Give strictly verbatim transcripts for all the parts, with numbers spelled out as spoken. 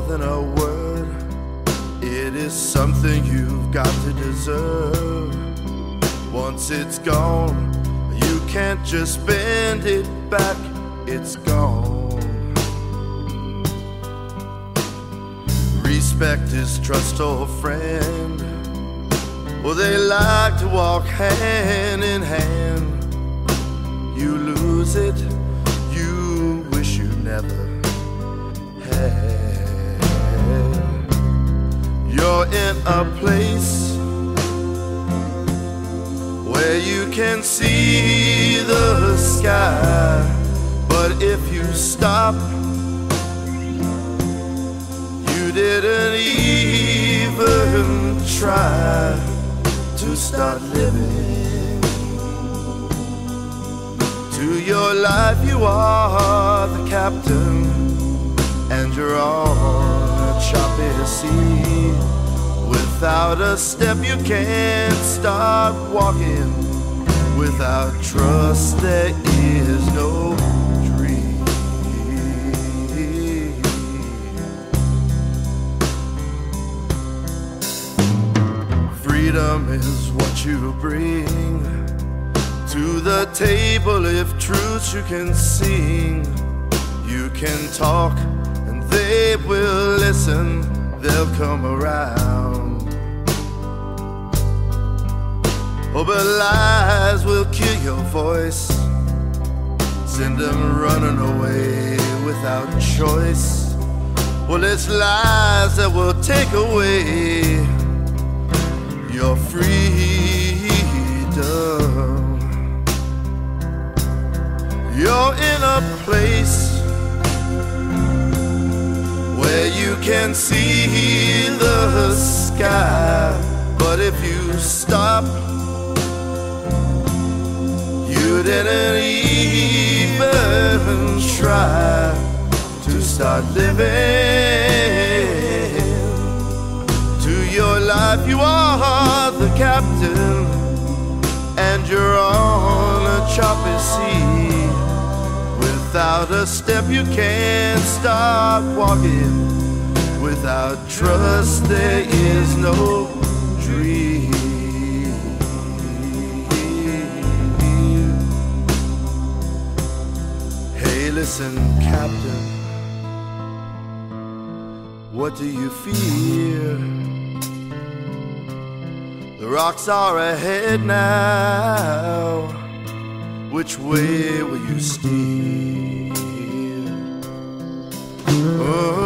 more than a word. It is something you've got to deserve. Once it's gone, you can't just bend it back. It's gone. Respect is trust, old friend. Well, they like to walk hand in hand. You lose it, you wish you never had. You're in a place where you can see the sky, but if you stop, you didn't even try to start living. To your life you are the captain, and you're on a choppy sea. Without a step you can't start walking. Without trust there is no dream. Freedom is what you bring to the table. If truths you can sing, you can talk and they will listen. They'll come around. Oh, but lies will kill your voice, send them running away without choice. Well, it's lies that will take away your freedom. You're in a place where you can see the sky, but if you stop, you didn't even try to start living. To your life you are the captain, and you're on a choppy sea. Without a step you can't start walking. Without trust there is no dream. Hey, listen, Captain, what do you fear? The rocks are ahead now. Which way will you steer? Oh.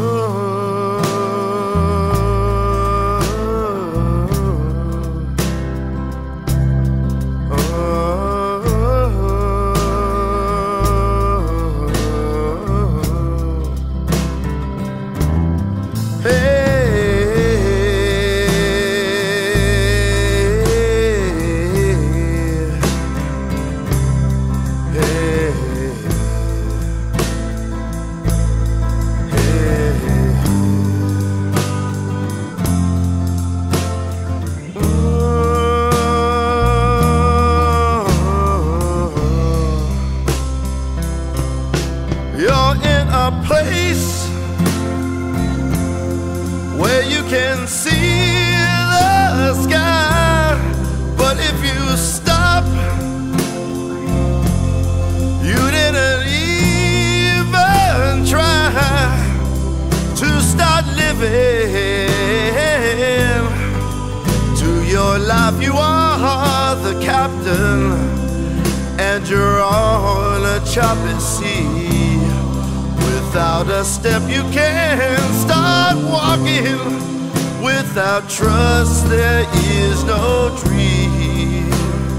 You're in a place where you can see the sky, but if you stop, you didn't even try to start living. To your life you are the captain, and you're on a choppy sea. Without a step you can't start walking. Without trust there is no dream.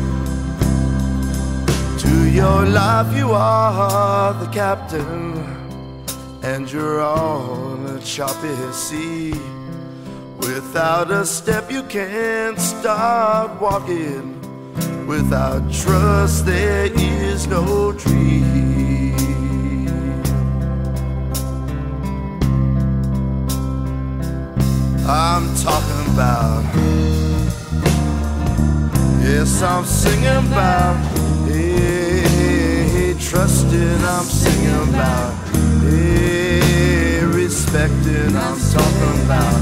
To your life you are the captain, and you're on a choppy sea. Without a step you can't start walking. Without trust there is no dream. I'm talking about, yes, I'm singing about, hey, trusting, I'm singing about, hey, respect. respected. I'm talking about,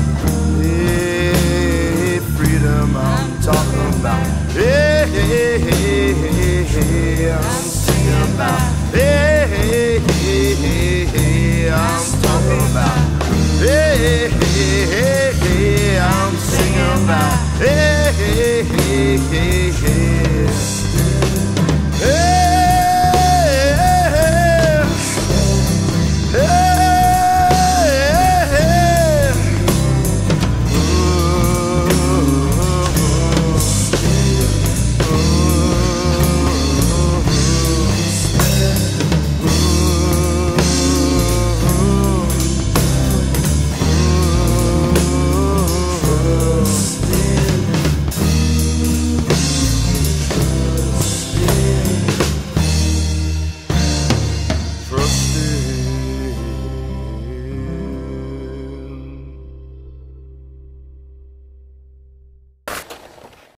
hey, freedom. I'm talking about, hey, hey, hey, hey, hey. I'm singing about, hey, hey, hey, hey, hey. I'm talking about, hey, hey, hey, hey. I'm singing about, hey, hey, hey, hey.